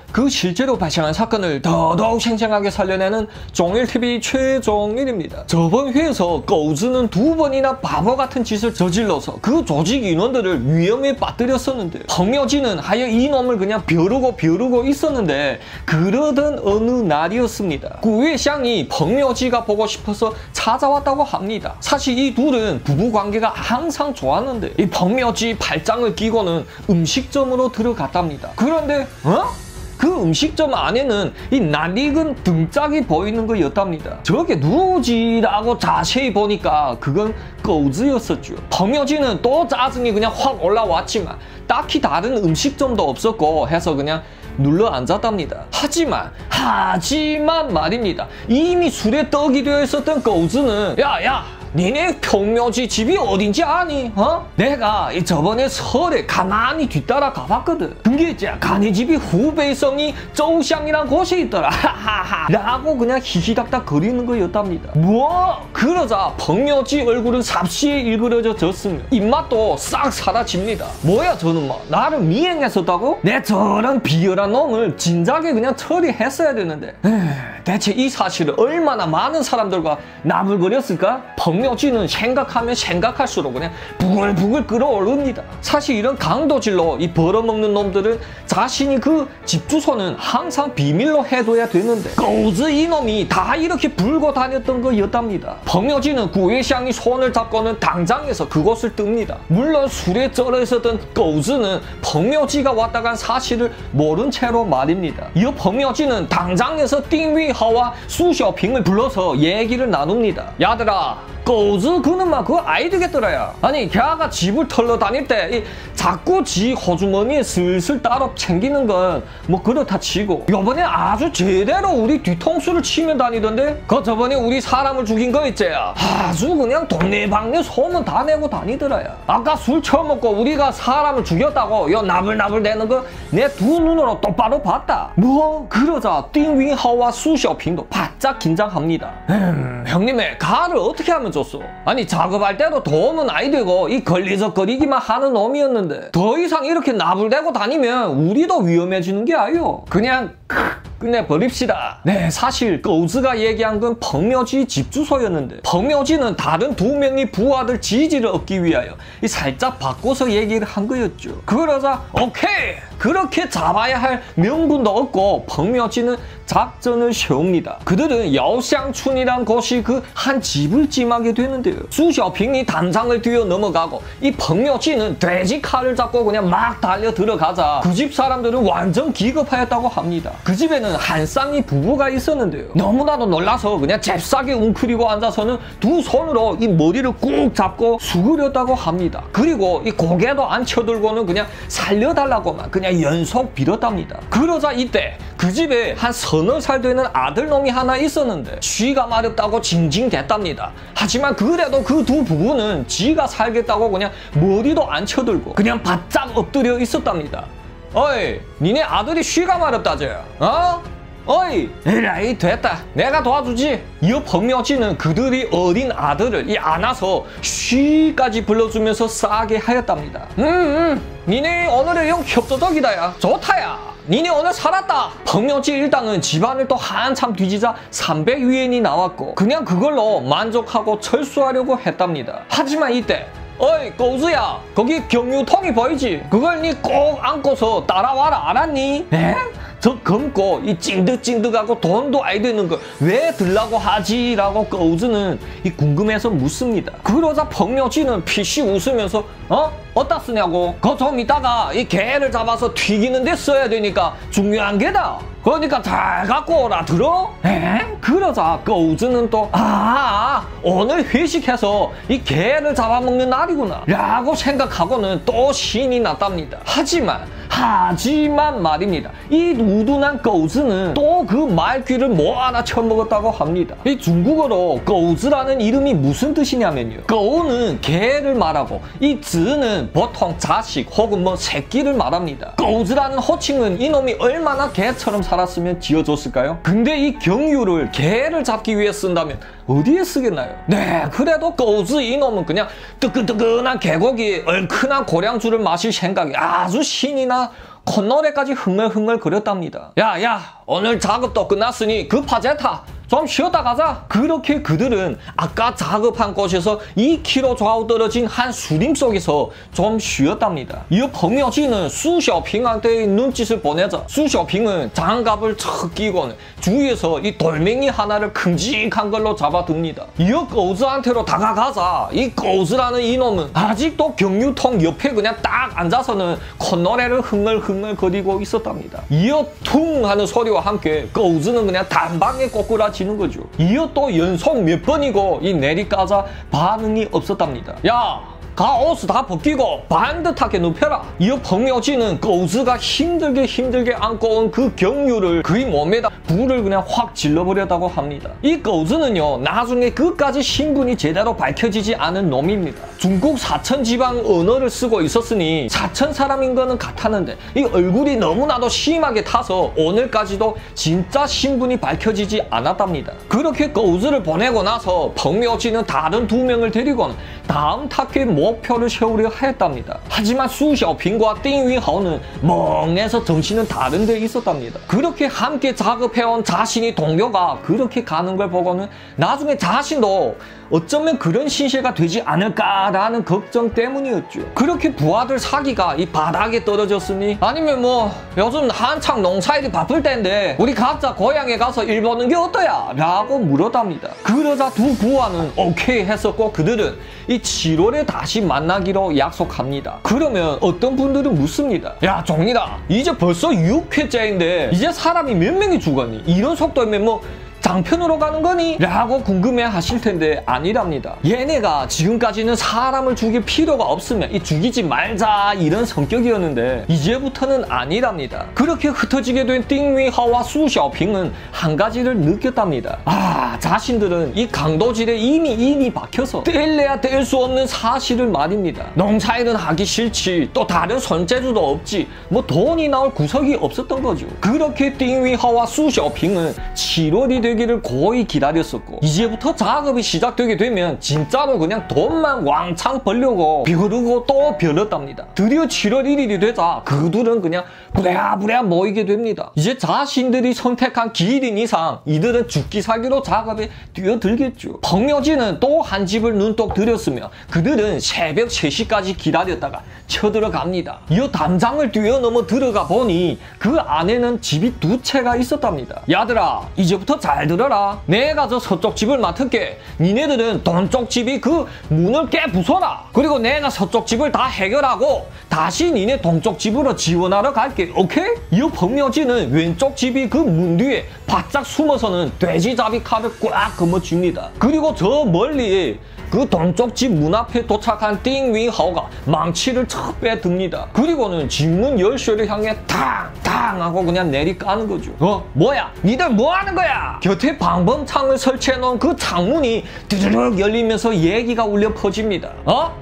그 실제로 발생한 사건을 더더욱 생생하게 살려내는 종일TV 최종일입니다. 저번 회에서 거우즈는 2번이나 바보 같은 짓을 저질러서 그 조직 인원들을 위험에 빠뜨렸었는데 펑묘지는 하여 이놈을 그냥 벼르고 있었는데 그러던 어느 날이었습니다. 구회샹이 펑묘지가 보고 싶어서 찾아왔다고 합니다. 사실 이 둘은 부부관계가 항상 좋았는데 이 펑묘지 발장을 끼고는 음식점으로 들어갔답니다. 그런데 그 음식점 안에는 이 낯익은 등짝이 보이는 거였답니다. 저게 누구지? 라고 자세히 보니까 그건 거우즈였었죠. 펑묘지는 또 짜증이 그냥 확 올라왔지만 딱히 다른 음식점도 없었고 해서 그냥 눌러 앉았답니다. 하지만 말입니다. 이미 술에 떡이 되어 있었던 거우즈는 야 니네 평묘지 집이 어딘지 아니? 내가 저번에 설에 가만히 뒤따라 가봤거든. 그게 이제 가네 집이 후베이성이 쪼우샹이란 곳에 있더라. 라고 그냥 히히닥닥 거리는 거였답니다. 그러자 평묘지 얼굴은 삽시에 일그러졌으며 입맛도 싹 사라집니다. 뭐야 저는 뭐 나를 미행했었다고? 내 저런 비열한 놈을 진작에 그냥 처리했어야 되는데 대체 이 사실을 얼마나 많은 사람들과 나불거렸을까? 펑묘지는 생각하면 생각할수록 그냥 부글부글 끓어오릅니다. 사실 이런 강도질로 이 벌어먹는 놈들은 자신이 그 집 주소는 항상 비밀로 해둬야 되는데 거우즈 이놈이 다 이렇게 불고 다녔던 거였답니다. 펑묘지는 구회샹이 손을 잡고는 당장에서 그곳을 뜹니다. 물론 술에 쩔어 있었던 거우즈는 펑묘지가 왔다 간 사실을 모른 채로 말입니다. 이 펑묘지는 당장에서 띵위하와 수쇼핑을 불러서 얘기를 나눕니다. 야들아 거우즈 그놈아 그거 아이 되겠더라야. 아니 걔가 집을 털러 다닐 때 자꾸 지 호주머니에 슬슬 따로 챙기는 건 뭐 그렇다 치고 요번에 아주 제대로 우리 뒤통수를 치며 다니던데 그 저번에 우리 사람을 죽인 거 있지? 아주 그냥 동네방네 소문 다 내고 다니더라야. 아까 술 처먹고 우리가 사람을 죽였다고 요 나불나불 대는 거 내 두 눈으로 똑바로 봤다. 그러자 띵윙하와 수쇼핑도 바짝 긴장합니다. 형님의 가를 어떻게 하면 줬어? 아니 작업할 때도 도움은 아이 되고 이 걸리적거리기만 하는 놈이었는데 더 이상 이렇게 나불대고 다니면 우리도 위험해지는 게 아니요. 그냥 끝내버립시다. 네, 사실 거우즈가 얘기한 건 펑묘지 집 주소였는데 펑묘지는 다른 2명의 부하들 지지를 얻기 위하여 살짝 바꿔서 얘기를 한 거였죠. 그러자 오케이! 그렇게 잡아야 할 명분도 없고 펑묘지는 작전을 세웁니다. 그들은 여샹춘이란 곳이 그 한 집을 찜하게 되는데요. 수쇼핑이 담장을 뛰어 넘어가고 이 펑묘지는 돼지 칼을 잡고 그냥 막 달려 들어가자 그 집 사람들은 완전 기겁하였다고 합니다. 그 집에는 한 쌍의 부부가 있었는데요. 너무나도 놀라서 그냥 잽싸게 웅크리고 앉아서는 두 손으로 이 머리를 꾹 잡고 수그렸다고 합니다. 그리고 이 고개도 안 쳐들고는 그냥 살려달라고만 그냥 연속 빌었답니다. 그러자 이때 그 집에 한 서너 살 되는 아들놈이 하나 있었는데 쥐가 마렵다고 징징댔답니다. 하지만 그래도 그 두 부부는 지가 살겠다고 그냥 머리도 안 쳐들고 그냥 바짝 엎드려 있었답니다. 어이, 니네 아들이 쉬가 마렵다지? 어이, 에라이 됐다. 내가 도와주지. 이 펑묘지는 그들이 어린 아들을 안아서 쉬까지 불러주면서 싸게 하였답니다. 니네 오늘의 영 협조적이다야. 좋다야. 니네 오늘 살았다. 펑묘지 일당은 집안을 또 한참 뒤지자 300위엔이 나왔고 그냥 그걸로 만족하고 철수하려고 했답니다. 하지만 이때 어이 거우즈야 거기 경유통이 보이지? 그걸 니 꼭 안고서 따라와라 알았니? 에? 저 검고 이 찐득찐득하고 돈도 아이 되는 거 왜 들라고 하지? 라고 거우즈는 궁금해서 묻습니다. 그러자 펑묘지는 피시 웃으면서 어디다 쓰냐고? 그거 좀 이따가 이 개를 잡아서 튀기는 데 써야 되니까 중요한 게다. 그러니까 잘 갖고 오라 들어? 그러자 거우즈는 또 오늘 회식해서 이 개를 잡아먹는 날이구나 라고 생각하고는 또 신이 났답니다. 하지만 말입니다. 이 우둔한 거우즈는 또 그 말귀를 뭐 하나 처먹었다고 합니다. 이 중국어로 거우즈라는 이름이 무슨 뜻이냐면요. 거우는 개를 말하고 이 즈는 보통 자식 혹은 뭐 새끼를 말합니다. 거우즈라는 호칭은 이놈이 얼마나 개처럼 살았으면 지어줬을까요? 근데 이 경유를 개를 잡기 위해 쓴다면 어디에 쓰겠나요? 네, 그래도 거우즈 이놈은 그냥 뜨끈뜨끈한 개고기 얼큰한 고량주를 마실 생각이 아주 신이 나 콧노래까지 흥얼흥얼 거렸답니다. 야야, 오늘 작업도 끝났으니 급하제 타. 좀 쉬었다 가자. 그렇게 그들은 아까 작업한 곳에서 2km 좌우 떨어진 한 수림 속에서 좀 쉬었답니다. 이 펑여지는 수셔핑한테 눈짓을 보내자 수셔핑은 장갑을 척 끼고는 주위에서 이 돌멩이 하나를 큼직한 걸로 잡아둡니다. 이 거우즈한테로 다가가자 이 거우즈라는 이놈은 아직도 경유통 옆에 그냥 딱 앉아서는 콧노래를 흥얼흥얼 거리고 있었답니다. 이어 퉁 하는 소리와 함께 거우즈는 그냥 단방에 꼬꾸라지 거죠. 이어 또 연속 몇 번이고 이 내리까자 반응이 없었답니다. 야! 가 옷을 다 벗기고 반듯하게 눕혀라. 이어 펑여지는 거우즈가 힘들게 안고 온 그 경유를 그의 몸에다 불을 그냥 확 질러버렸다고 합니다. 이 거우즈는요 나중에 그까지 신분이 제대로 밝혀지지 않은 놈입니다. 중국 사천 지방 언어를 쓰고 있었으니 사천 사람인 거는 같았는데 이 얼굴이 너무나도 심하게 타서 오늘까지도 진짜 신분이 밝혀지지 않았답니다. 그렇게 거우즈를 보내고 나서 펑여지는 다른 2명을 데리고는 다음 타켓 목표를 세우려 했답니다. 하지만 수셔핑과 띵윈하오는 멍해서 정신은 다른 데 있었답니다. 그렇게 함께 작업해온 자신이 동료가 그렇게 가는 걸 보고는 나중에 자신도 어쩌면 그런 신세가 되지 않을까라는 걱정 때문이었죠. 그렇게 부하들 사기가 이 바닥에 떨어졌으니 아니면 뭐 요즘 한창 농사일이 바쁠 때인데 우리 각자 고향에 가서 일 보는 게 어떠야? 라고 물었답니다. 그러자 2 부하는 오케이 했었고 그들은 이 7월에 다시 만나기로 약속합니다. 그러면 어떤 분들은 묻습니다. 야 종이다 이제 벌써 6회째인데 이제 사람이 몇 명이 죽었니? 이런 속도면 뭐 장편으로 가는 거니? 라고 궁금해 하실 텐데 아니랍니다. 얘네가 지금까지는 사람을 죽일 필요가 없으면 이 죽이지 말자 이런 성격이었는데 이제부터는 아니랍니다. 그렇게 흩어지게 된 띵위하와 수셔핑은 한 가지를 느꼈답니다. 자신들은 이 강도질에 이미 인이 박혀서 뗄래야 뗄 수 없는 사실을 말입니다. 농사일은 하기 싫지 또 다른 손재주도 없지 뭐 돈이 나올 구석이 없었던 거죠. 그렇게 띵위하와 수셔핑은 7월이 되기를 고이 기다렸었고 이제부터 작업이 시작되게 되면 진짜로 그냥 돈만 왕창 벌려고 벼르고 또 벼렀답니다. 드디어 7월 1일이 되자 그들은 그냥 부랴부랴 모이게 됩니다. 이제 자신들이 선택한 길인 이상 이들은 죽기 살기로 작업에 뛰어들겠죠. 펑여지는 또 한 집을 눈독 들였으며 그들은 새벽 3시까지 기다렸다가 쳐들어갑니다. 이 담장을 뛰어넘어 들어가 보니 그 안에는 집이 2채가 있었답니다. 야들아 이제부터 잘 들어라. 내가 저 서쪽 집을 맡을게. 니네들은 동쪽 집이 그 문을 깨 부숴라. 그리고 내가 서쪽 집을 다 해결하고 다시 니네 동쪽 집으로 지원하러 갈게. 오케이? 이 펑여지는 왼쪽 집이 그 문 뒤에 바짝 숨어서는 돼지잡이 칼을 꽉 거머쥡니다. 그리고 저 멀리 그 동쪽 집 문 앞에 도착한 띵윈하오가 망치를 척 빼듭니다. 그리고는 집문 열쇠를 향해 탕탕 하고 그냥 내리까는 거죠. 뭐야? 니들 뭐 하는 거야? 곁에 방범창을 설치해놓은 그 창문이 드르륵 열리면서 얘기가 울려 퍼집니다.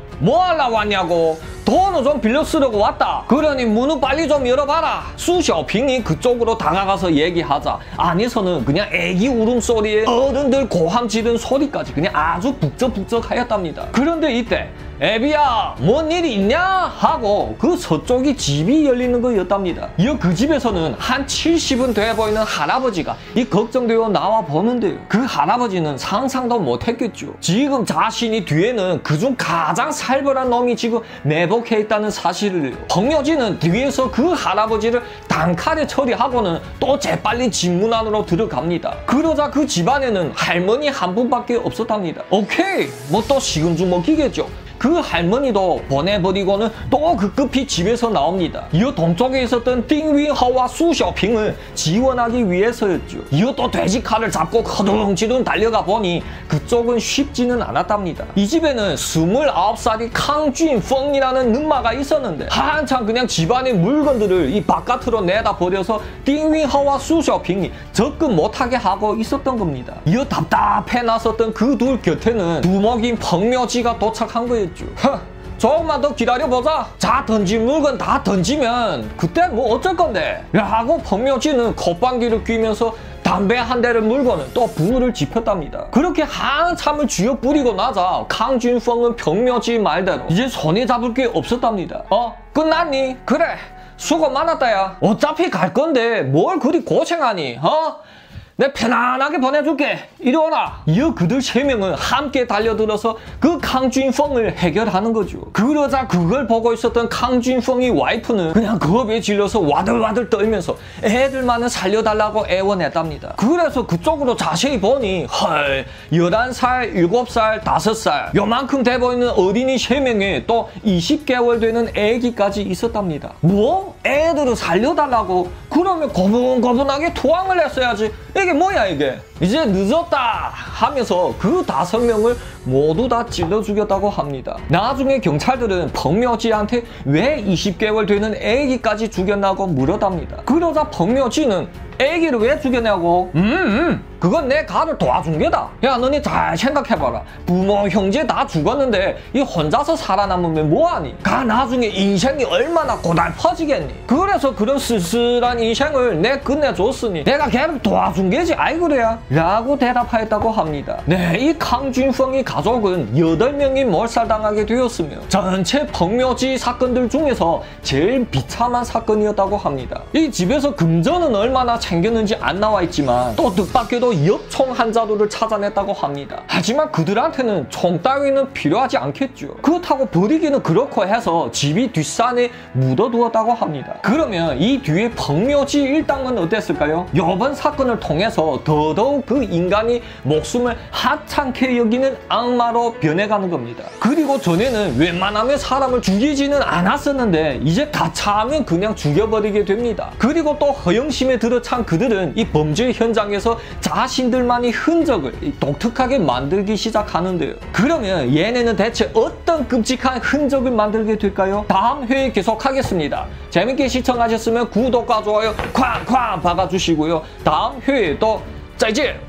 뭐 하려고 왔냐고? 돈을 좀 빌려 쓰려고 왔다. 그러니 문을 빨리 좀 열어봐라. 수셔핑이 그쪽으로 다가가서 얘기하자 안에서는 그냥 애기 울음소리에 어른들 고함 지른 소리까지 그냥 아주 북적북적 하였답니다. 그런데 이때 애비야 뭔 일이 있냐? 하고 그 서쪽이 집이 열리는 거였답니다. 이어 그 집에서는 한 70은 돼 보이는 할아버지가 이 걱정되어 나와 보는데요. 그 할아버지는 상상도 못했겠죠. 지금 자신이 뒤에는 그중 가장 살벌한 놈이 지금 매복해 있다는 사실을요. 펑여지는 뒤에서 그 할아버지를 단칼에 처리하고는 또 재빨리 집문 안으로 들어갑니다. 그러자 그 집안에는 할머니 한 분밖에 없었답니다. 오케이 뭐 또 식은죽 먹기겠죠. 그 할머니도 보내버리고는 또 급히 집에서 나옵니다. 이어 동쪽에 있었던 띵윈하오와 수셔핑을 지원하기 위해서였죠. 이어 또 돼지칼을 잡고 허둥지둥 달려가 보니 그쪽은 쉽지는 않았답니다. 이 집에는 29살이 캉쥔펑이라는 능마가 있었는데 한참 그냥 집안의 물건들을 이 바깥으로 내다 버려서 띵윈하오와 수셔핑이 접근 못하게 하고 있었던 겁니다. 이어 답답해 나섰던 그 둘 곁에는 두목인 펑여지가 도착한 거예요. 조금만 더 기다려보자. 자 던진 물건 다 던지면 그때 뭐 어쩔 건데? 라고 펑여지는 콧방귀를 뀌면서 담배 한 대를 물고는 또 불을 지폈답니다. 그렇게 한참을 쥐어 뿌리고 나자 캉쥔펑은 펑여지 말대로 이제 손에 잡을 게 없었답니다. 끝났니? 그래 수고 많았다 야. 어차피 갈 건데 뭘 그리 고생하니 내 편안하게 보내줄게. 이리 오라. 이어 그들 3명은 함께 달려들어서 그 강준펑을 해결하는 거죠. 그러자 그걸 보고 있었던 강준펑의 와이프는 그냥 겁에 질려서 와들와들 떨면서 애들만은 살려달라고 애원했답니다. 그래서 그쪽으로 자세히 보니 헐 11살, 7살, 5살 요만큼 돼 보이는 어린이 3명에 또 20개월 되는 애기까지 있었답니다. 뭐? 애들을 살려달라고? 그러면 고분고분하게 투항을 했어야지. 이게 뭐야 이게? 이제 늦었다 하면서 그 5명을 모두 다 찔러 죽였다고 합니다. 나중에 경찰들은 펑묘지한테 왜 20개월 되는 애기까지 죽였냐고 물어답니다. 그러자 펑묘지는 애기를 왜 죽였냐고? 그건 내 가를 도와준 게다. 야 너네 잘 생각해봐라. 부모 형제 다 죽었는데 이 혼자서 살아남으면 뭐하니? 가 나중에 인생이 얼마나 고달퍼지겠니? 그래서 그런 쓸쓸한 인생을 내 끝내줬으니 내가 걔를 도와준 게지 아이 그래야? 라고 대답하였다고 합니다. 네, 이 강준펑의 가족은 8명이 몰살당하게 되었으며 전체 펑묘지 사건들 중에서 제일 비참한 사건이었다고 합니다. 이 집에서 금전은 얼마나 챙겼는지 안 나와 있지만 또 뜻밖에도 엽총 한 자루를 찾아냈다고 합니다. 하지만 그들한테는 총 따위는 필요하지 않겠죠. 그렇다고 버리기는 그렇고 해서 집이 뒷산에 묻어두었다고 합니다. 그러면 이 뒤에 펑묘지 일당은 어땠을까요? 이번 사건을 통해서 더더욱 그 인간이 목숨을 하찮게 여기는 악마로 변해가는 겁니다. 그리고 전에는 웬만하면 사람을 죽이지는 않았었는데 이제 가차하면 그냥 죽여버리게 됩니다. 그리고 또 허영심에 들어찬 그들은 이 범죄 현장에서 자신들만의 흔적을 독특하게 만들기 시작하는데요. 그러면 얘네는 대체 어떤 끔찍한 흔적을 만들게 될까요? 다음 회에 계속하겠습니다. 재밌게 시청하셨으면 구독과 좋아요 쾅쾅 박아주시고요. 다음 회에 또 再见